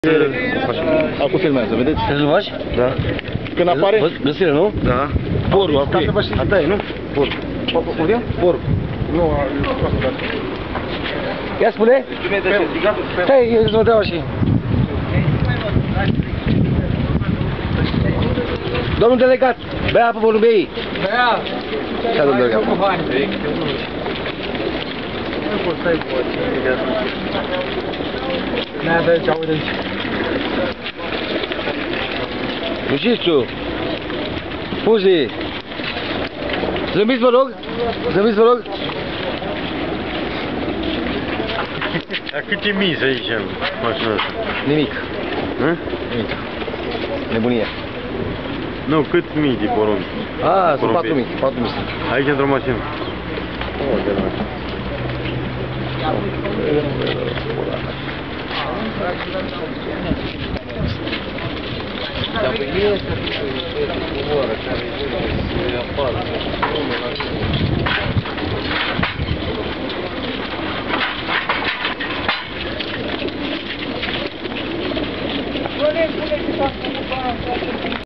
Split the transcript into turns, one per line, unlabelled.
Acum filmează, vedeți?
Trebuie să faci?
Da. Când apare?
Găsire, nu?
Da. Porul, acum.
Asta e, nu?
Porul.
Unde?
Porul. Nu,
Ia spune? Stai, eu îți mă dau și... Domnul delegat, bea apă porumbei.
Bea!
Ce-a domnul delegat?
Cu bani. Nu poți să-i poți. Ne-a de aici, uite aici.
Mușițu! Fuzi! Zâmbiți, vă rog! Zâmbiți, vă rog!
Dar câte mizi aici în mașina asta?
Nimic.
Hă?
Nimic. Nebunie.
Nu, cât mii de porumbi?
A, sunt
Porumbi.
4.000. 4.000 sunt.
Aici într-o mașină.
Dar pe ei este o oră care îi apară.